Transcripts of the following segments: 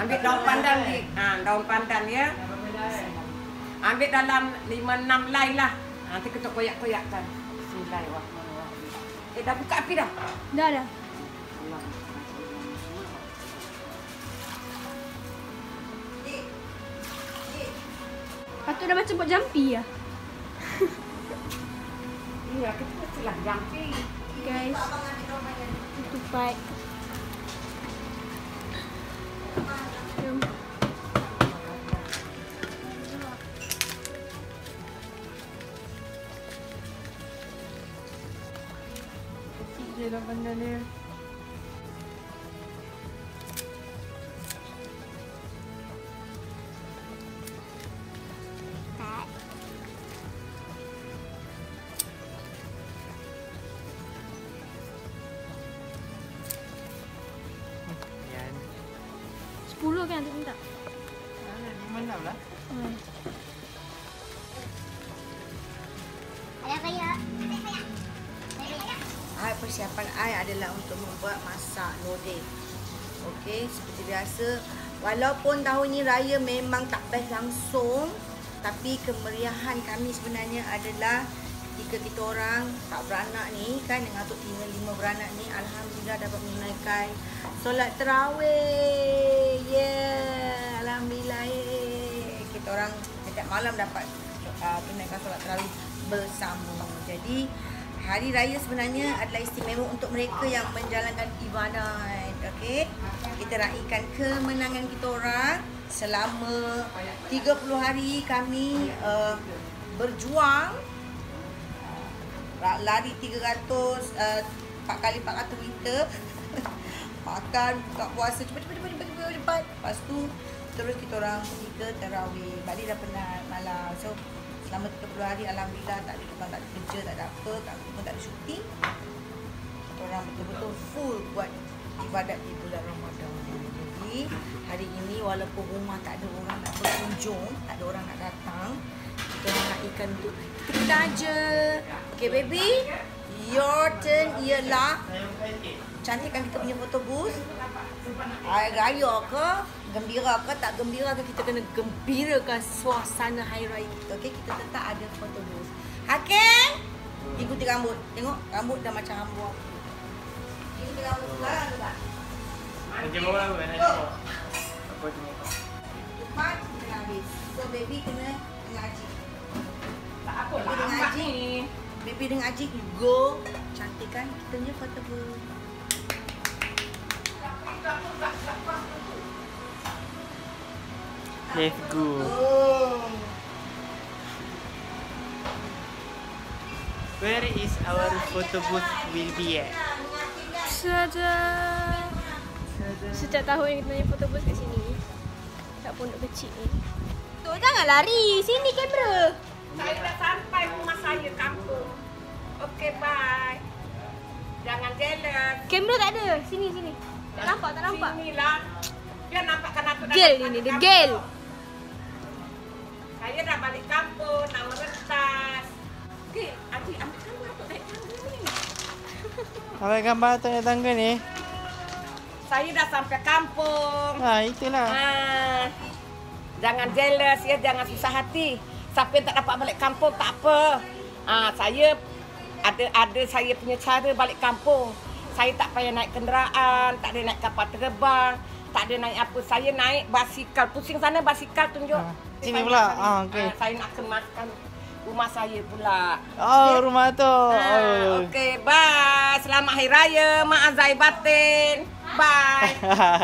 Ambil daun pandan ni. Daun pandan ya. Ambil dalam 5-6 lay lah. Nanti kita koyak-koyakkan. Bismillahirrahmanirrahim. Dah buka api dah? Dah. Allah. Patut dah macam buat jampi ya. Iya, kita mestilah jampi. Guys, tutup. Jom. Kecil je daun pandan dia. Yan. 10 kan tu minta. 5-6 lah. Persiapan I adalah untuk membuat masak lodeh. Okey, seperti biasa. Walaupun tahun ni raya memang tak best langsung, tapi kemeriahan kami sebenarnya adalah ketika kita orang tak beranak ni kan, dengan atuk tinggal 5 beranak ni, alhamdulillah dapat menunaikan solat tarawih. Yeah, alhamdulillah. Kita orang setiap malam dapat tunaikan solat tarawih bersama. Jadi hari raya sebenarnya adalah istimewa untuk mereka yang menjalankan ibadat. Okey, kita raikan kemenangan kita orang selama 30 hari kami berjuang, lari 300 4 kali 400 meter. Makan, buka puasa cepat. Lepas tu terus kita orang pergi ke tarawih. Balik dah penat malam. So selama 30 hari alhamdulillah tak ada tukang, tak ada kerja, tak ada apa, kami pun tak ada syuting. Kita orang betul-betul full buat ibadat di bulan Ramadan. Jadi hari ini walaupun rumah tak ada orang nak berkunjung, tak ada orang nak datang, kita orang nak ikan tu kita aja. Okay baby, your turn ialah cantikkan kita punya photo booth. Raya ke, gembira ke, tak gembira ke, kita kena gembirakan suasana hari raya kita. Okey, kita tetap ada photo booth. Hakim, ikuti rambut. Tengok, rambut dah macam rambut. Ikuti rambut sekarang juga. Macam orang kan ada. Apa tu? Cepat, kita habis. So baby kena ngaji. Tak apa Baby dengan lambat Haji. ni. Baby dengan Haji go. Cantikkan kita punya photo booth. Let's go. Where is our photo booth will be at? Saja. Setiap tahun kita punya foto booth kat sini. Kat pondok kecil ni. Tu jangan lari. Sini kamera. Saya dah sampai rumah saya kampung. Okey, bye. Jangan jealous. Kamera tak ada. Sini. Tak nampak. Sinilah. Dia nampakkan aku dah Girl balik ini, the kampung. girl. Saya dah balik kampung, nak merentas. Okey, Adik ambil gambar untuk naik tangga ni. Ambil gambar tu naik tangga ni. Saya dah sampai kampung. Itulah. Jangan jealous ya, jangan susah hati. Siapa yang tak dapat balik kampung tak apa. Saya ada saya punya cara balik kampung. Saya tak payah naik kenderaan, tak ada naik kapal terbang, tak ada naik apa. Saya naik basikal. Pusing sana basikal tunjuk. Sini pula. Okey. Saya nak kemaskan rumah saya pula. Oh, rumah tu. Okey, bye. Selamat Hari Raya, Mak Azai Batin. Bye.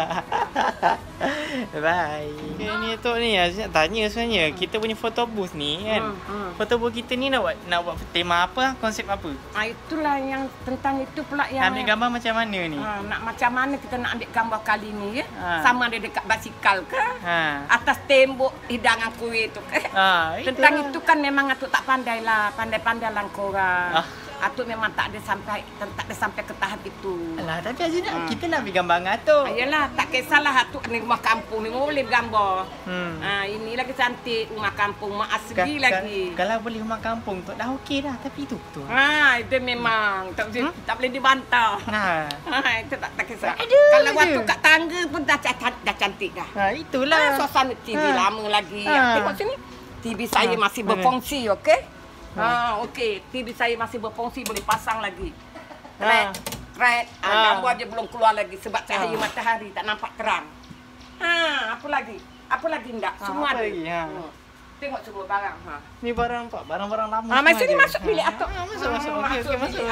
Bye. Okay, ni Tok ni saya nak tanya sebenarnya. Kita punya photo booth ni kan. Photo booth kita ni nak buat tema apa? Konsep apa? Itulah yang tentang itu pula yang Ambil gambar macam mana ni? nak macam mana kita nak ambil gambar kali ni ya? Sama ada dekat basikal ke? Atas tembok hidangan kuih tu ke? Tentang itu kan memang aku tak pandai lah. Pandai-pandai lah korang. Atuk memang tak ada sampai ke tahap itu. Alah, tapi Aziz kita nak ambil gambar dengan Atuk. Ayolah, tak kisahlah Atuk ni rumah kampung ni boleh bergambar. Ini lagi cantik rumah kampung, mak asli lagi. Kalau boleh rumah kampung tu dah okey dah, tapi itu betul. Itu memang tak boleh dibantah. Itu tak kisah. Kalau waktu kat tangga pun dah cantik dah. Itulah. Suasana TV lama lagi. Tengok sini. TV saya masih berfungsi, okey? Okey. TV saya masih berfungsi, boleh pasang lagi. Red. Gambar dia belum keluar lagi sebab cahaya matahari tak nampak terang. Apa lagi? Apa lagi ndak? Semua ada. Lagi, Tengok semua barang. Ni barang-barang lama. Mari sini masuk bilik Atuk. Masuk. Okey, masuk.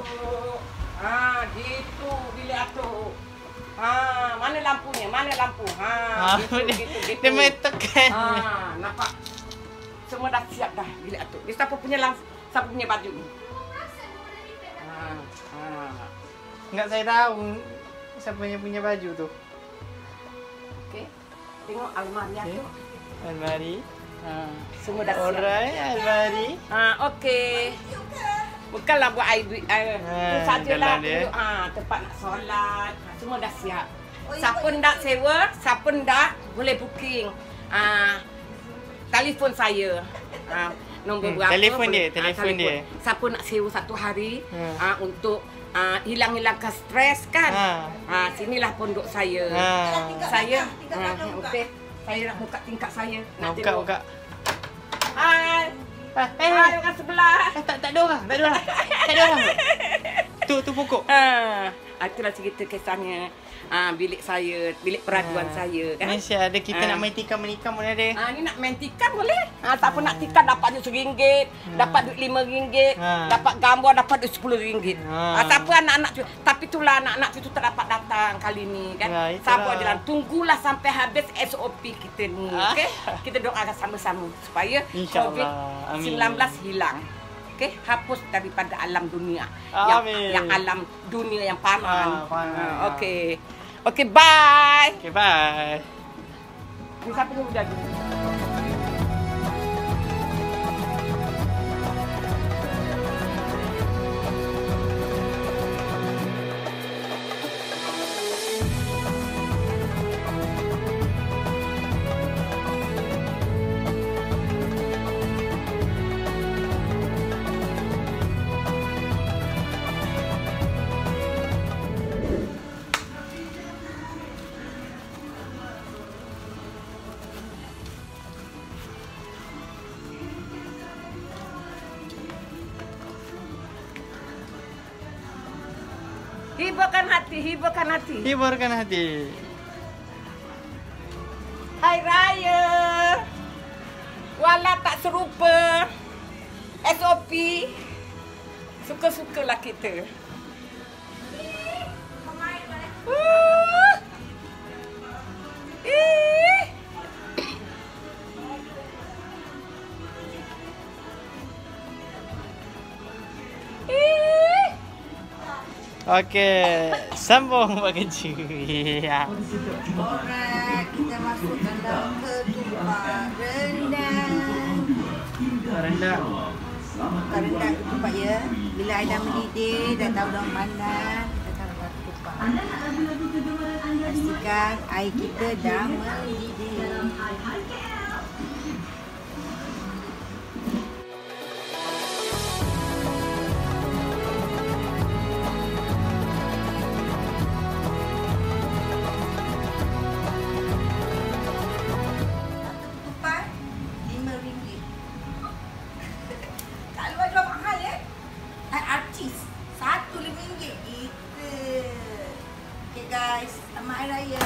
Gitu bilik Atuk. Mana lampunya? Mana lampu? Gitu. Dia main tekan. Nampak? Semua dah siap dah bilik Atuk. Dia siapa punya baju ni? Enggak saya tahu siapa yang punya baju tu. Okey. Tengok almari Atuk. Almari. Semua dah siap. Alright, almari. Okey. Bukanlah buat air itu sajalah dia. Tempat nak solat. Semua dah siap. Siapa nak sewa, siapa nak boleh booking. Telefon saya. Nombor berapa? Telefon dia. Siapa nak sewa 1 hari untuk hilang-hilangkan stres kan? Sinilah pondok saya. Saya okey. Saya nak buka tingkap saya. Nak Buka. Hai. Hai orang sebelah. Tak ada orang. Tu pokok. Itulah cerita kisahnya. Bilik saya, bilik peraduan saya kan. Malaysia ada kita nak main tikam menikam pun ada. Ni nak main tikam boleh. Siapa nak tikam dapat duit RM1, dapat duit RM5, dapat gambar dapat duit RM10. Siapa anak-anak tu, tapi itulah anak-anak tu tak dapat datang kali ni kan. Sabar je lah. Tunggulah sampai habis SOP kita ni, okey? Kita doakan sama-sama supaya COVID-19 hilang. Okey, hapus daripada alam dunia. Yang alam dunia yang panas. Okey. Okey, bye. Okay, bye. Ni siapa yang jadi? Hiburkan hati. Hai Raya. Walau tak serupa SOP, suka-sukalah kita. Okey, sambung buat kerja. Alright, kita masuk dalam ketupat rendang. Rendang. Rendang ketupat ya. Bila air dah mendidih, dah tahu daun pandan, kita taruh ketupat. Pastikan air kita dah mendidih. Guys, selamat Hari Raya.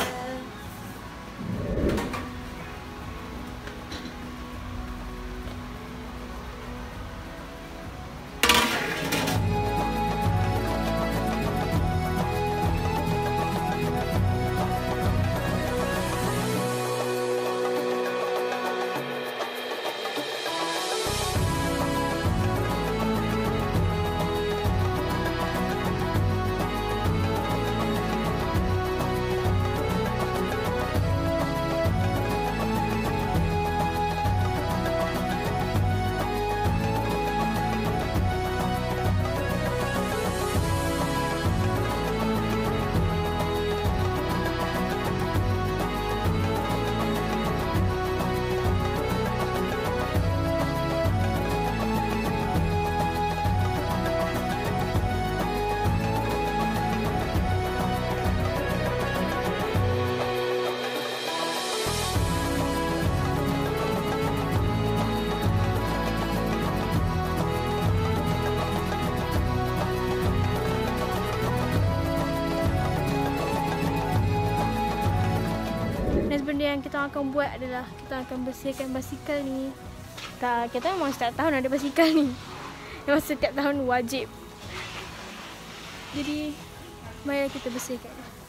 benda yang kita akan buat adalah kita akan bersihkan basikal ni. Kita memang setiap tahun ada basikal ni. Memang setiap tahun wajib. Jadi, mari kita bersihkan.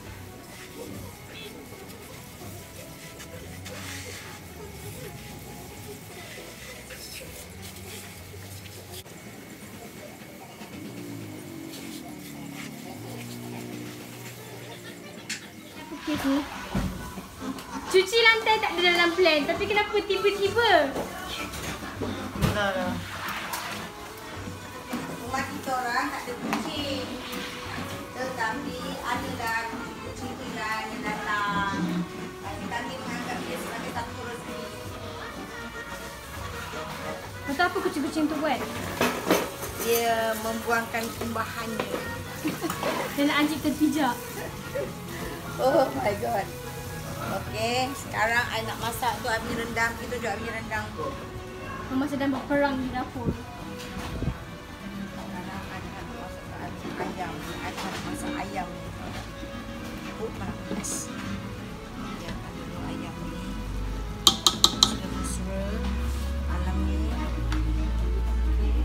Okey ni. Cuci lantai tak ada dalam plan, tapi kenapa tiba-tiba? Dah. Rumah kita orang tak ada kucing. Tetapi ada dah kucing tiran yang datang. Kita ni menganggap dia sebagai satu rezeki. Atau apa kucing-kucing tu buat? Dia membuangkan kumbahannya. Dan anjing terpijak. Oh my god. Okey, sekarang I nak masak tu, I punya rendang. Kita tunjuk I punya rendang tu. Mama sedang berperang di dapur. Sekarang I nak masak ayam. I nak masak ayam. Oh, panas. Ya, ada ayam ni. Sudah mesra. Alam ni. Okey.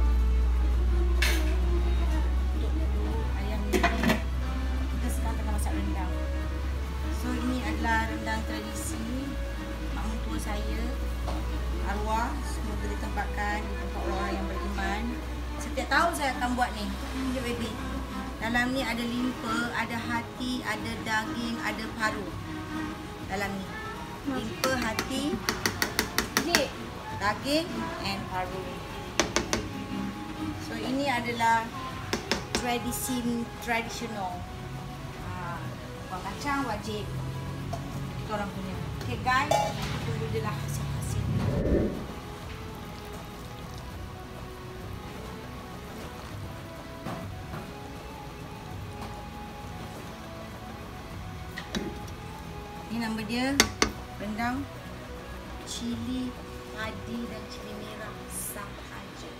Tutup dulu ayam ni. Kita sekarang tengah masak rendang. So ini adalah rendang tradisi mak mentua saya, arwah, semoga ditempatkan di tempat orang yang beriman. Setiap tahun saya akan buat ni. Ni baby. Dalam ni ada limpa, ada hati, ada daging, ada paru. Dalam ni. Limpa, hati, daging and paru. So ini adalah tradisional. Buang kacang wajib kita orang punya. Okay guys, tunggu je lah hasil-hasil. Ini nama dia rendang cili padi dan cili merah sahaja.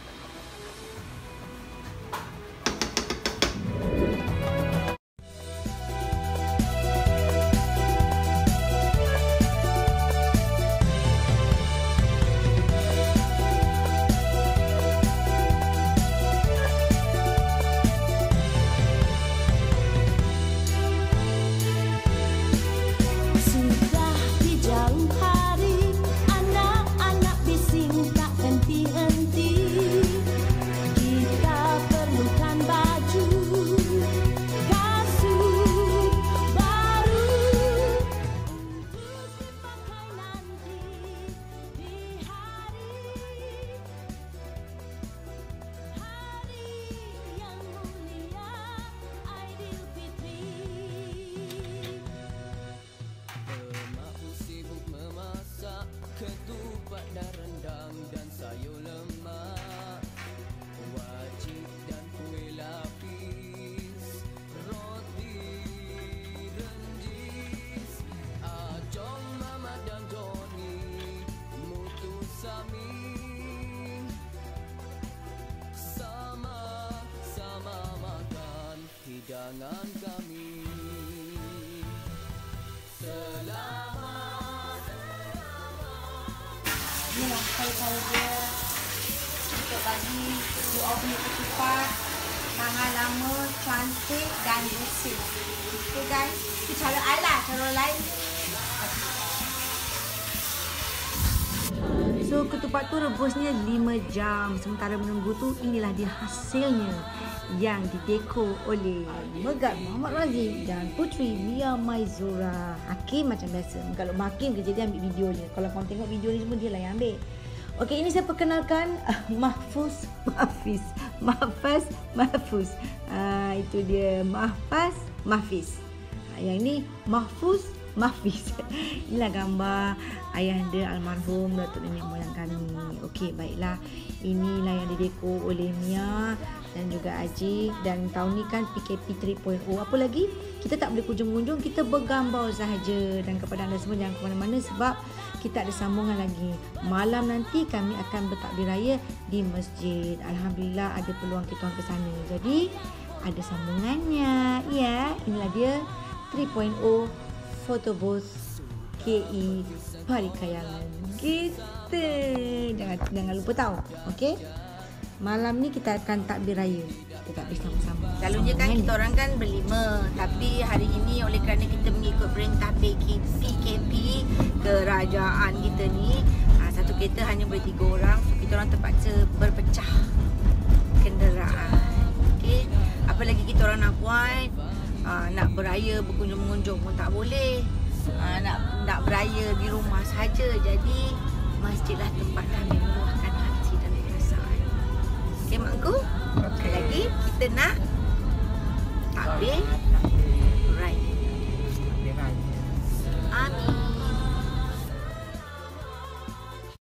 Ketupat dan rendang dan sayur lemak, wajib dan kuih lapis, roti renjis, Acong, Mama dan Joni, Mutu Sami, sama-sama makan hidangan kami. Inilah cara-cara dia untuk bagi doa punya ketupat tahan lama, cantik dan bersih. Okay guys, itu cara I lah, cara lain. So ketupat tu rebusnya 5 jam. Sementara menunggu tu, inilah dia hasilnya yang didekor oleh Megat Muhammad Razif dan Puteri Mia Maizura. Hakim macam biasa. Kalau Hakim kerja dia ambil video je. Kalau korang tengok video ni semua dia lah yang ambil. Okey, ini saya perkenalkan Mahfuz Mahfiz. Itu dia Mahfiz. Yang ni Mahfuz Mahfiz. Inilah gambar ayahanda almarhum Datuk Nenek Moyang kami. Okey, baiklah. Inilah yang didekor oleh Mia dan juga Aji. Dan tahun ni kan PKP 3.0. Apa lagi? Kita tak boleh kunjung-kunjung, kita bergambar sahaja. Dan kepada anda semua jangan ke mana-mana sebab kita ada sambungan lagi. Malam nanti kami akan bertakbir raya di masjid. Alhamdulillah ada peluang kita orang ke sana. Jadi ada sambungannya. Ya, inilah dia 3.0 photo booth KE Parikayangan. Gitu. Jangan lupa tahu. Okey? Malam ni kita akan takbir raya. Kita takbir sama-sama. Selalunya kan kita orang kan berlima, tapi hari ini oleh kerana kita mengikut perintah PKP kerajaan kita ni, satu kereta hanya boleh 3 orang, so kita orang terpaksa berpecah kenderaan. Okey, apa lagi kita orang nak buat? Nak beraya berkunjung-mengunjung pun tak boleh. Nak beraya di rumah saja. Jadi masjidlah tempat kami meluahkan hati dan perasaan. Okey makku? Sekali lagi kita nak takbir